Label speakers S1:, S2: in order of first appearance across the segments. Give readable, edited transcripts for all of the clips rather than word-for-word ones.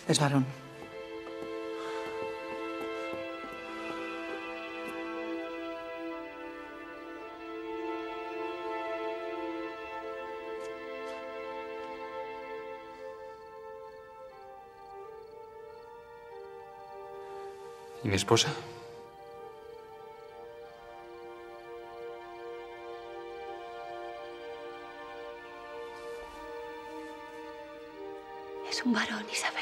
S1: Es varón.
S2: ¿Y mi esposa?
S3: Es un varón, Isabel.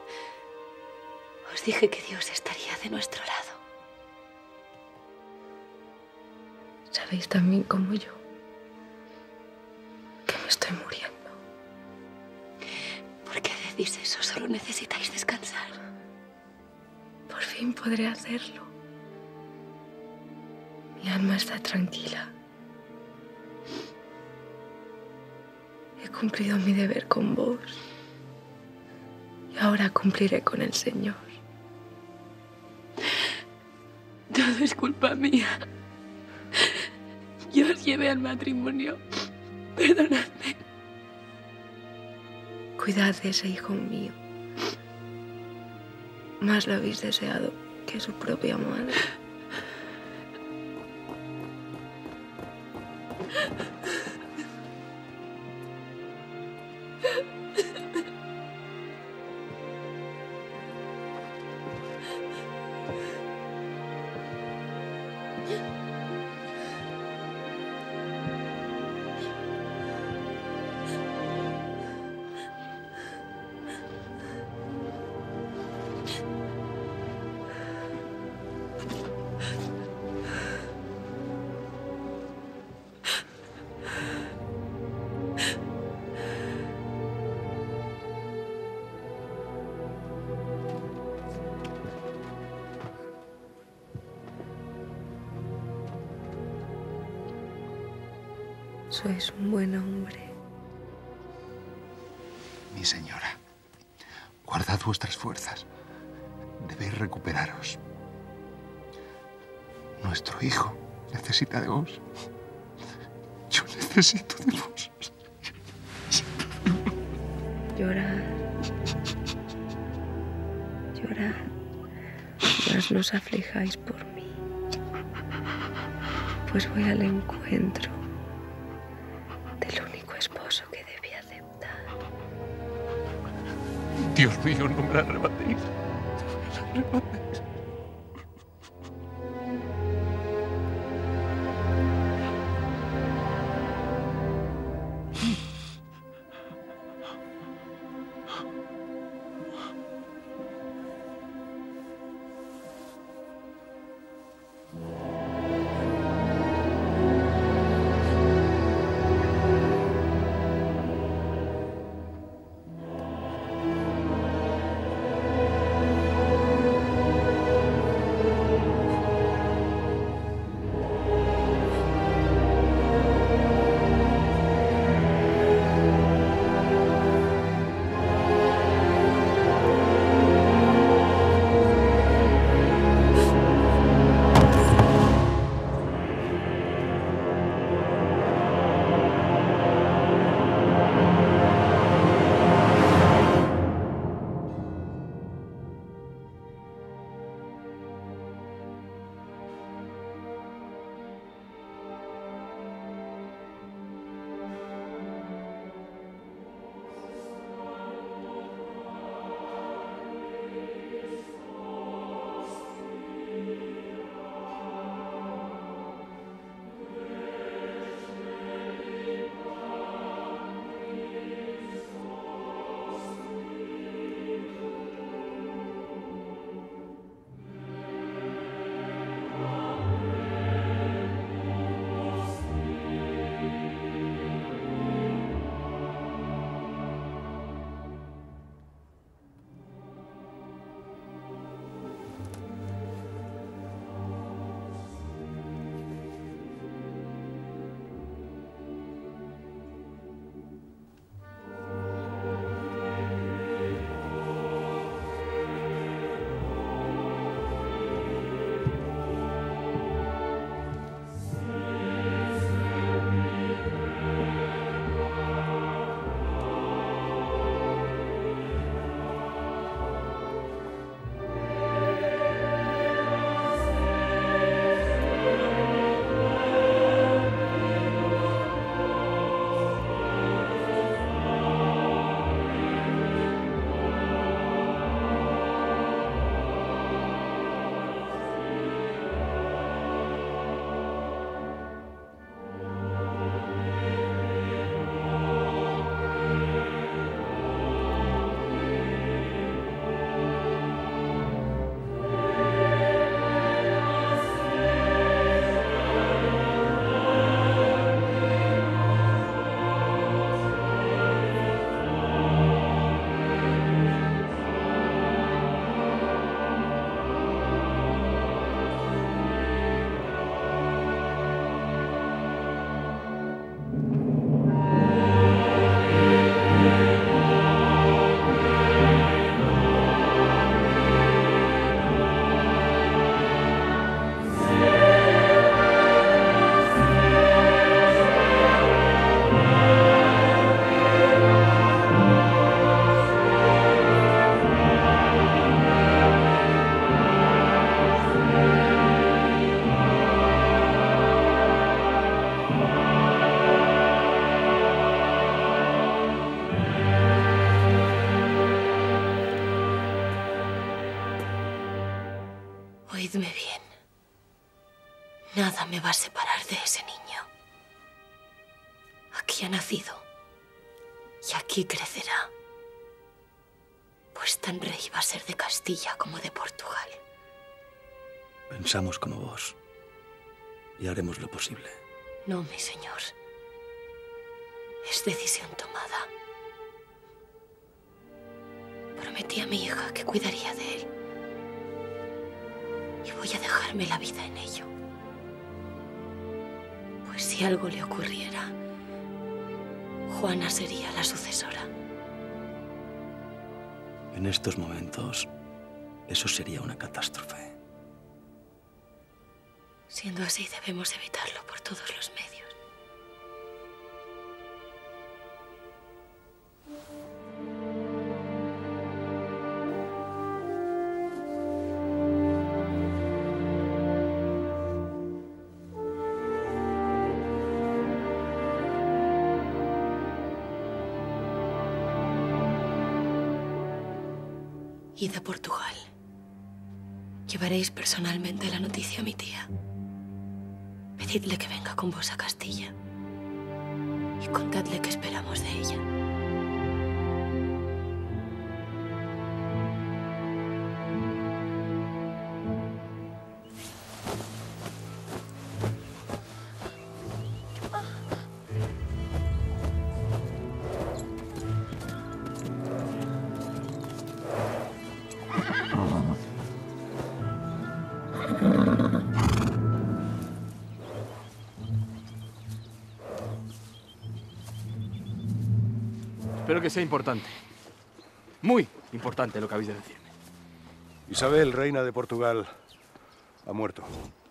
S3: Os dije que Dios estaría de nuestro lado.
S4: Sabéis también como yo que me estoy muriendo.
S3: ¿Por qué decís eso? Solo necesitáis descansar.
S4: Por fin podré hacerlo. Mi alma está tranquila. He cumplido mi deber con vos. Y ahora cumpliré con el Señor.
S3: Todo es culpa mía. Yo os llevé al matrimonio. Perdonadme.
S4: Cuidad de ese hijo mío. Más lo habéis deseado que su propia madre. Sois un buen hombre.
S5: Mi señora, guardad vuestras fuerzas. Debéis recuperaros. Nuestro hijo necesita de vos. Yo necesito de vos.
S4: Llorad. Llorad. Mas no os aflijáis por mí. Pues voy al encuentro del único esposo que debí aceptar.
S5: Dios mío, no me la arrebatéis. No me la arrebatéis.
S4: Oídme bien. Nada me va a separar de ese niño. Aquí ha nacido y aquí crecerá. Pues tan rey va a ser de Castilla como de Portugal.
S1: Pensamos como vos y haremos lo posible.
S4: No, mi señor. Es decisión tomada. Prometí a mi hija que cuidaría de él. Y voy a dejarme la vida en ello. Pues si algo le ocurriera, Juana sería la sucesora.
S1: En estos momentos, eso sería una catástrofe.
S4: Siendo así, debemos evitarlo por todos los medios. Id a Portugal. Llevaréis personalmente la noticia a mi tía. Pedidle que venga con vos a Castilla. Y contadle que esperamos de ella.
S2: Espero que sea importante. Muy importante lo que habéis de decirme.
S6: Isabel, reina de Portugal, ha muerto.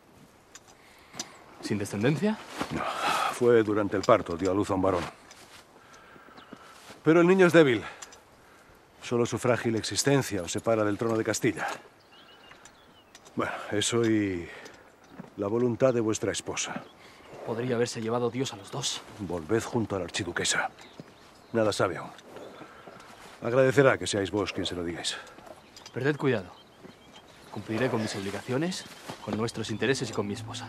S2: ¿Sin descendencia?
S6: No, fue durante el parto, dio a luz a un varón. Pero el niño es débil. Solo su frágil existencia os separa del trono de Castilla. Bueno, eso y la voluntad de vuestra esposa.
S2: Podría haberse llevado Dios a los dos.
S6: Volved junto a la archiduquesa. Nada sabe aún. Agradecerá que seáis vos quien se lo digáis.
S2: Perded cuidado. Cumpliré con mis obligaciones, con nuestros intereses y con mi esposa.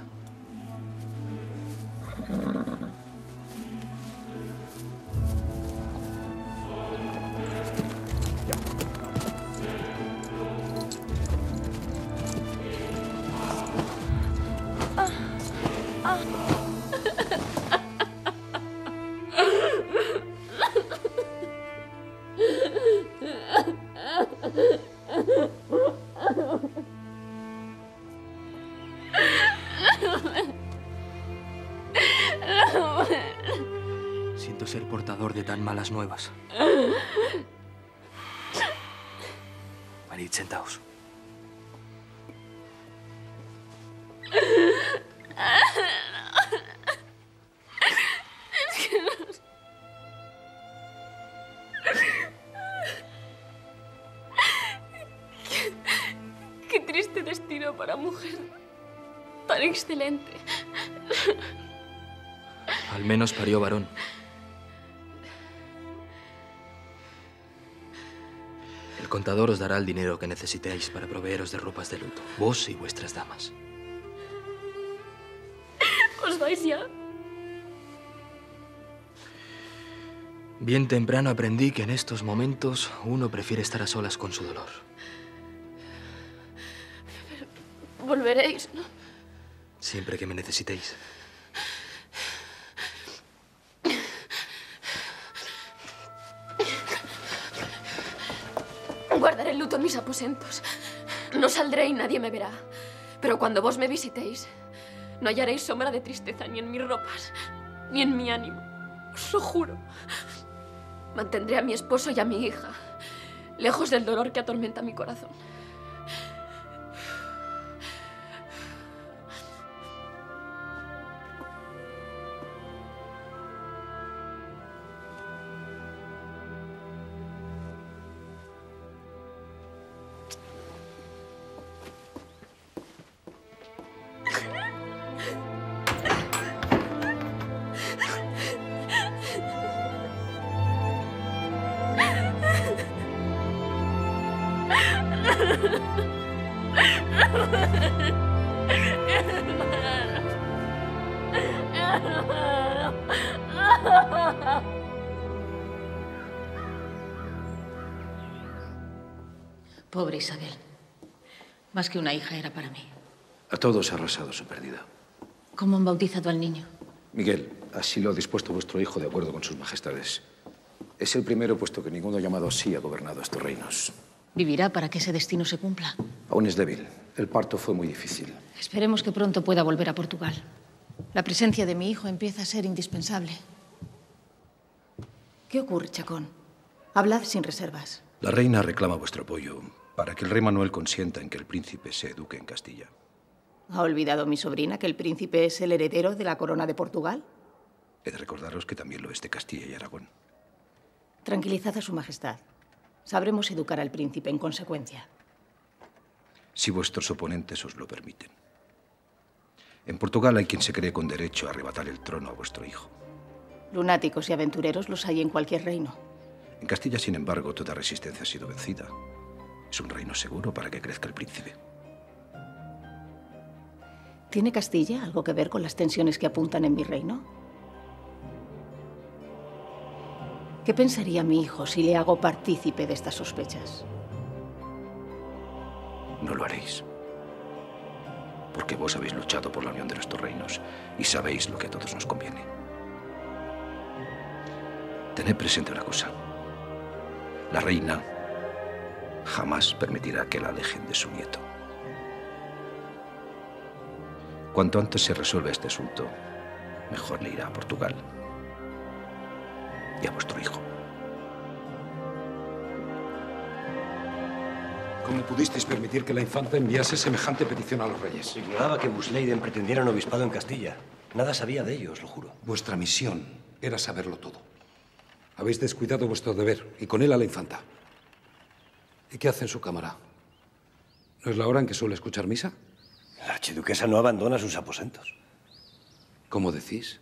S2: Siento ser portador de tan malas nuevas. Venid, sentaos.
S3: Qué triste destino para mujer tan excelente.
S2: Al menos parió varón. El contador os dará el dinero que necesitéis para proveeros de ropas de luto, vos y vuestras damas.
S3: ¿Os vais ya?
S2: Bien temprano aprendí que en estos momentos uno prefiere estar a solas con su dolor.
S3: Volveréis, ¿no?
S2: Siempre que me necesitéis.
S3: Guardaré el luto en mis aposentos. No saldré y nadie me verá. Pero cuando vos me visitéis, no hallaréis sombra de tristeza ni en mis ropas, ni en mi ánimo. Os lo juro. Mantendré a mi esposo y a mi hija lejos del dolor que atormenta mi corazón.
S7: Pobre Isabel. Más que una hija era para mí.
S1: A todos ha arrasado su pérdida.
S7: ¿Cómo han bautizado al niño?
S8: Miguel, así lo ha dispuesto vuestro hijo de acuerdo con sus majestades. Es el primero, puesto que ninguno llamado así ha gobernado estos reinos.
S7: Vivirá para que ese destino se cumpla.
S8: Aún es débil. El parto fue muy difícil.
S7: Esperemos que pronto pueda volver a Portugal. La presencia de mi hijo empieza a ser indispensable. ¿Qué ocurre, Chacón? Hablad sin reservas.
S1: La reina reclama vuestro apoyo para que el rey Manuel consienta en que el príncipe se eduque en Castilla.
S7: ¿Ha olvidado mi sobrina que el príncipe es el heredero de la corona de Portugal?
S1: He de recordaros que también lo es de Castilla y Aragón.
S7: Tranquilizad a su majestad. Sabremos educar al príncipe en consecuencia.
S1: Si vuestros oponentes os lo permiten. En Portugal hay quien se cree con derecho a arrebatar el trono a vuestro hijo.
S7: Lunáticos y aventureros los hay en cualquier reino.
S1: En Castilla, sin embargo, toda resistencia ha sido vencida. Es un reino seguro para que crezca el príncipe.
S7: ¿Tiene Castilla algo que ver con las tensiones que apuntan en mi reino? ¿Qué pensaría mi hijo si le hago partícipe de estas sospechas?
S1: No lo haréis. Porque vos habéis luchado por la unión de nuestros reinos y sabéis lo que a todos nos conviene. Tened presente una cosa. La reina jamás permitirá que la alejen de su nieto. Cuanto antes se resuelva este asunto, mejor le irá a Portugal y a vuestro hijo.
S9: ¿Cómo pudisteis permitir que la infanta enviase semejante petición a los reyes?
S10: Ignoraba que Busleiden pretendiera un obispado en Castilla. Nada sabía de ello, os lo juro.
S9: Vuestra misión era saberlo todo. Habéis descuidado vuestro deber, y con él a la infanta. ¿Y qué hace en su cámara? ¿No es la hora en que suele escuchar misa?
S10: La archiduquesa no abandona sus aposentos.
S9: ¿Cómo decís?